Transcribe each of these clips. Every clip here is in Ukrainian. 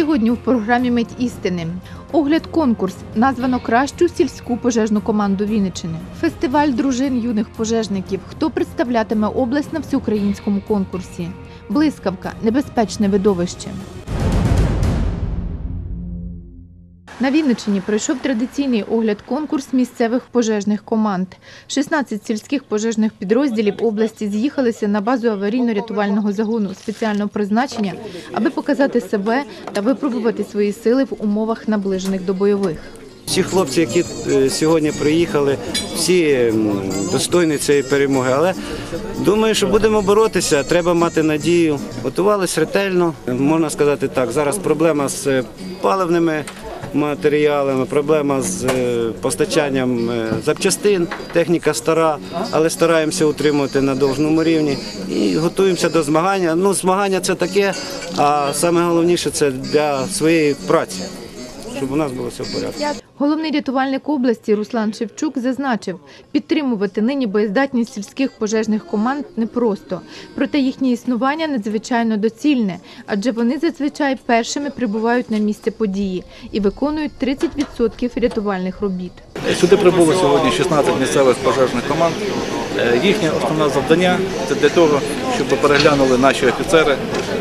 Сьогодні в програмі «Мить істини» огляд-конкурс названо кращу сільську пожежну команду Вінниччини. Фестиваль дружин юних пожежників. Хто представлятиме область на всеукраїнському конкурсі? Блискавка – небезпечне видовище. На Вінниччині пройшов традиційний огляд-конкурс місцевих пожежних команд. 16 сільських пожежних підрозділів області з'їхалися на базу аварійно-рятувального загону спеціального призначення, аби показати себе та випробувати свої сили в умовах, наближених до бойових. Всі хлопці, які сьогодні приїхали, всі достойні цієї перемоги. Але думаю, що будемо боротися, треба мати надію. Готувалися ретельно, можна сказати так. Зараз проблема з паливними матеріалами, проблема з постачанням запчастин, техніка стара, але стараємося утримувати на должному рівні і готуємося до змагання. Ну, змагання – це таке, а найголовніше – це для своєї праці, щоб у нас було все в порядку. Головний рятувальник області Руслан Шевчук зазначив, підтримувати нині боєздатність сільських пожежних команд непросто. Проте їхнє існування надзвичайно доцільне, адже вони зазвичай першими прибувають на місце події і виконують 30% рятувальних робіт. Сюди прибуло сьогодні 16 місцевих пожежних команд. Їхнє основне завдання – це для того, щоб переглянули наші офіцери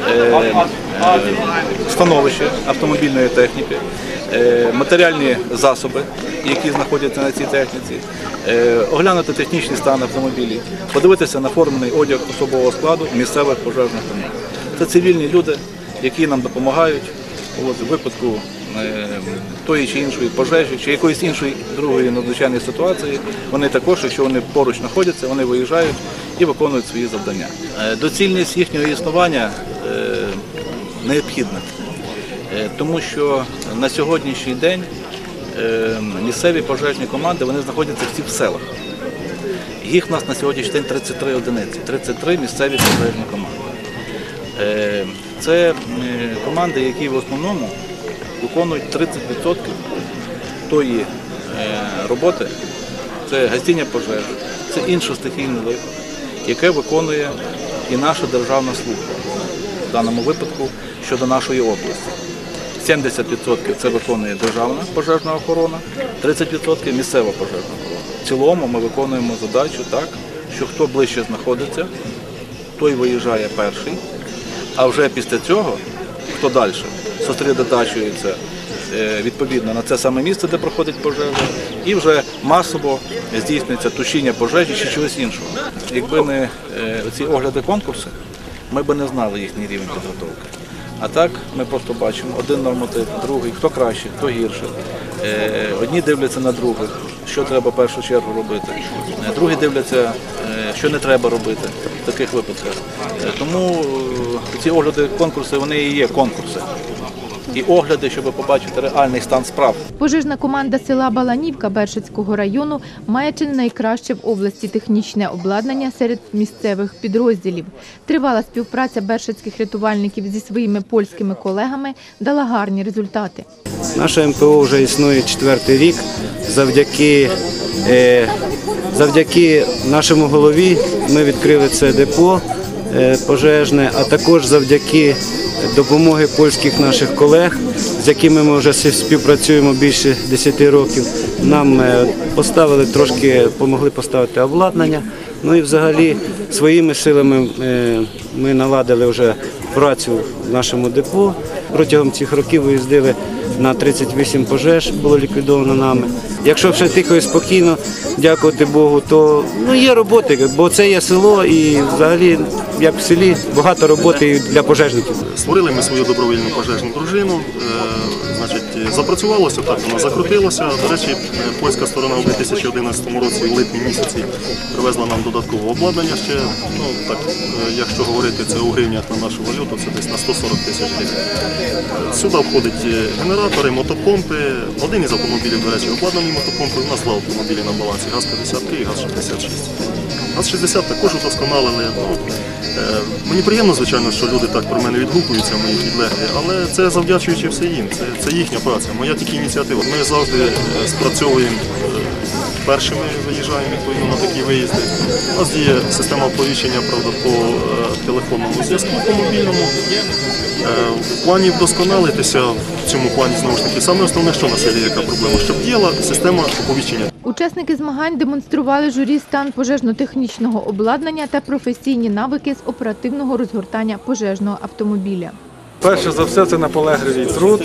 становище автомобільної техніки, матеріальні засоби, які знаходяться на цій техніці, оглянути технічний стан автомобілів, подивитися на формений одяг особового складу місцевих пожежних команд. Це цивільні люди, які нам допомагають у випадку тої чи іншої пожежі, чи якоїсь іншої другої надзвичайної ситуації. Вони також, якщо вони поруч знаходяться, вони виїжджають і виконують свої завдання. Доцільність їхнього існування необхідна, тому що на сьогоднішній день місцеві пожежні команди вони знаходяться всі в селах. Їх у нас на сьогоднішній день 33 одиниці, 33 місцеві пожежні команди. Це команди, які в основному виконують 30% тої роботи, це гасіння пожеж, це інше стихійне лихо, яке виконує і наша державна служба, в даному випадку щодо нашої області. 70% це виконує державна пожежна охорона, 30% місцева пожежна охорона. В цілому ми виконуємо задачу так, що хто ближче знаходиться, той виїжджає перший, а вже після цього, хто далі, сосредотачується відповідно на це саме місце, де проходить пожежа, і вже масово здійснюється тушіння пожежі чи чогось іншого. Якби не ці огляди конкурси, ми б не знали їхній рівень підготовки. А так ми просто бачимо один норматив, другий, хто краще, хто гірше. Одні дивляться на других, що треба в першу чергу робити. Другі дивляться, що не треба робити в таких випадках. Тому ці огляди конкурси, вони і є конкурси. І огляди, щоб побачити реальний стан справ. Пожежна команда села Баланівка Бершицького району має чи не найкраще в області технічне обладнання серед місцевих підрозділів. Тривала співпраця бершицьких рятувальників зі своїми польськими колегами дала гарні результати. Наша МПО вже існує 4-й рік. Завдяки нашому голові ми відкрили це депо пожежне, а також завдяки допомоги польських наших колег, з якими ми вже співпрацюємо більше 10 років. Нам допомогли поставити обладнання. Ну і взагалі своїми силами ми наладили вже працю в нашому депо. Протягом цих років виїздили на 38 пожеж, було ліквідовано нами. Якщо все тихо і спокійно, дякувати Богу, то є роботи, бо це є село і взагалі, як в селі, багато роботи для пожежників. Створили ми свою добровільну пожежну дружину, запрацювалося так, вона закрутилася. До речі, польська сторона у 2011 році, у липні місяці, привезла нам додаткове обладнання ще, якщо говорити це у гривнях на нашу валюту, це десь на 140 тисяч гривень. Сюди входять генератори, мотопомпи, один із автомобілів, до речі, обладнані мотопомпи, у нас два автомобілі на балансі, ГАЗ-50 і ГАЗ-66. ГАЗ-60 також удосконалили. Мені приємно, звичайно, що люди так про мене відгукуються, мої підлеглі, але це завдячуючи все їм, це їхня праця, моя тільки ініціатива. Ми завжди спрацьовуємо першими виїжджаємо відповідно на такі виїзди. У нас є система оповіщення, правда, по телефонному зв'язку, по мобільному. В плані вдосконалитися в цьому плані, знову ж таки, саме основне, що на селі, яка проблема, щоб діяла система оповіщення. Учасники змагань демонстрували журі стан пожежно-технічного обладнання та професійні навики з оперативного розгортання пожежного автомобіля. Перше за все це наполегливий труд,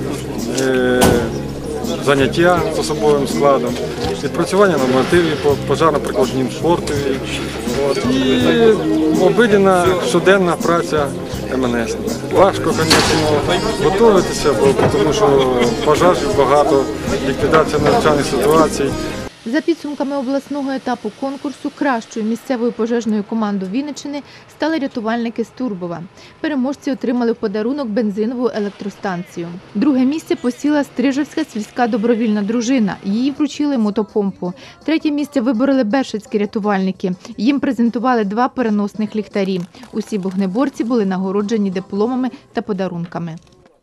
заняття з особовим складом, відпрацювання нормативів по пожежно-прикладним спортові і обидіна щоденна праця МНС. Важко, звісно, готуватися, тому що пожежів багато, ліквідація надзвичайних ситуацій. За підсумками обласного етапу конкурсу кращою місцевою пожежною командою Вінниччини стали рятувальники з Турбова. Переможці отримали в подарунок бензинову електростанцію. Друге місце посіла Стрижевська сільська добровільна дружина. Їй вручили мотопомпу. Третє місце вибороли бершицькі рятувальники. Їм презентували 2 переносних ліхтарі. Усі вогнеборці були нагороджені дипломами та подарунками.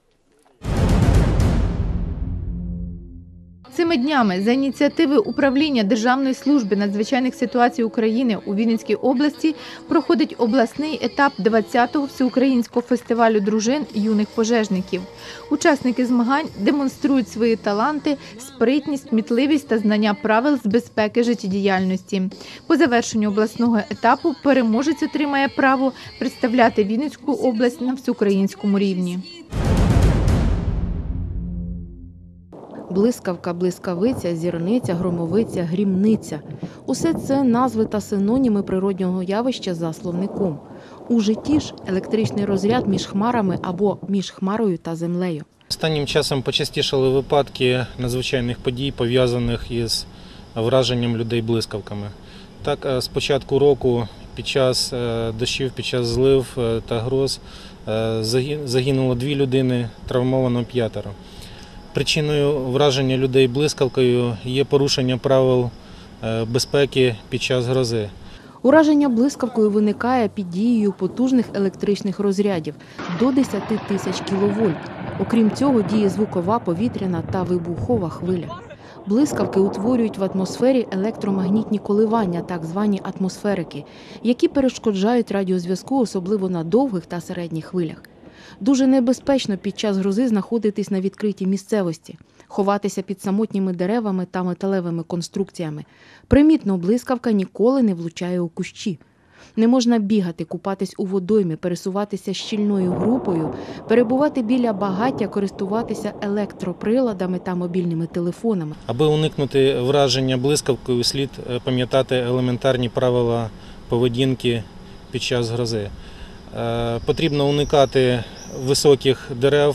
Цими днями за ініціативи Управління Державної служби надзвичайних ситуацій України у Вінницькій області проходить обласний етап 20-го всеукраїнського фестивалю дружин юних пожежників. Учасники змагань демонструють свої таланти, спритність, кмітливість та знання правил з безпеки життєдіяльності. По завершенню обласного етапу переможець отримає право представляти Вінницьку область на всеукраїнському рівні. Блискавка, блискавиця, зірниця, громовиця, грімниця – усе це назви та синоніми природнього явища за словником. У житті ж електричний розряд між хмарами або між хмарою та землею. Останнім часом почастішали випадки надзвичайних подій, пов'язаних із враженням людей блискавками. Так, з початку року під час дощів, під час злив та гроз загинуло 2 людини, травмовано 5. Причиною враження людей блискавкою є порушення правил безпеки під час грози. Ураження блискавкою виникає під дією потужних електричних розрядів до 10 тисяч кВт. Окрім цього, діє звукова, повітряна та вибухова хвиля. Блискавки утворюють в атмосфері електромагнітні коливання, так звані атмосферики, які перешкоджають радіозв'язку, особливо на довгих та середніх хвилях. Дуже небезпечно під час грози знаходитись на відкритій місцевості, ховатися під самотніми деревами та металевими конструкціями. Примітно, блискавка ніколи не влучає у кущі. Не можна бігати, купатись у водоймі, пересуватися щільною групою, перебувати біля багаття, користуватися електроприладами та мобільними телефонами. Аби уникнути враження блискавкою, слід пам'ятати елементарні правила поведінки під час грози. Потрібно уникати високих дерев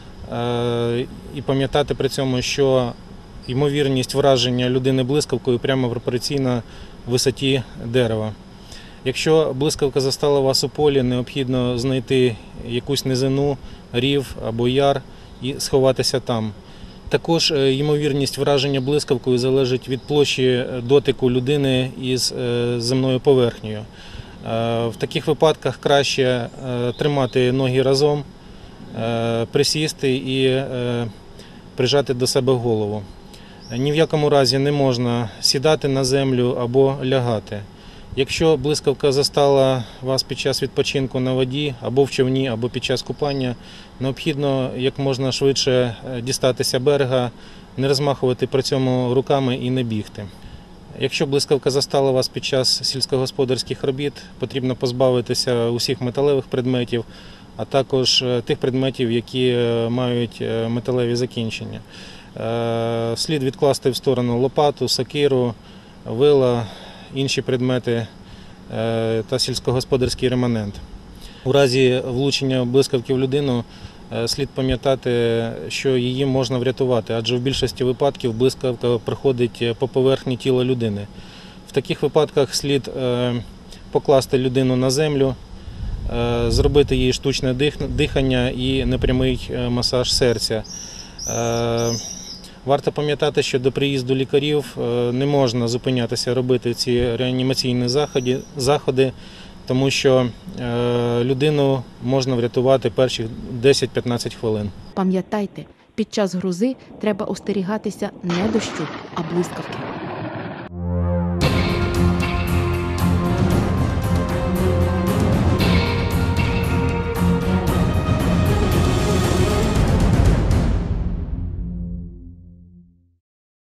і пам'ятати при цьому, що ймовірність враження людини блискавкою прямо пропорційна висоті дерева. Якщо блискавка застала вас у полі, необхідно знайти якусь низину, рів або яр і сховатися там. Також ймовірність враження блискавкою залежить від площі дотику людини із земною поверхнею. В таких випадках краще тримати ноги разом, присісти і прижати до себе голову. Ні в якому разі не можна сідати на землю або лягати. Якщо блискавка застала вас під час відпочинку на воді, або в човні, або під час купання, необхідно як можна швидше дістатися берега, не розмахувати при цьому руками і не бігти. Якщо блискавка застала вас під час сільськогосподарських робіт, потрібно позбавитися усіх металевих предметів, а також тих предметів, які мають металеві закінчення. Слід відкласти в сторону лопату, сокиру, вила, інші предмети та сільськогосподарський реманент. У разі влучення блискавки в людину слід пам'ятати, що її можна врятувати, адже в більшості випадків блискавка проходить по поверхні тіла людини. В таких випадках слід покласти людину на землю, зробити їй штучне дихання і непрямий масаж серця. Варто пам'ятати, що до приїзду лікарів не можна зупинятися робити ці реанімаційні заходи, тому що людину можна врятувати перші 10-15 хвилин. Пам'ятайте, під час грози треба остерігатися не дощу, а блискавки.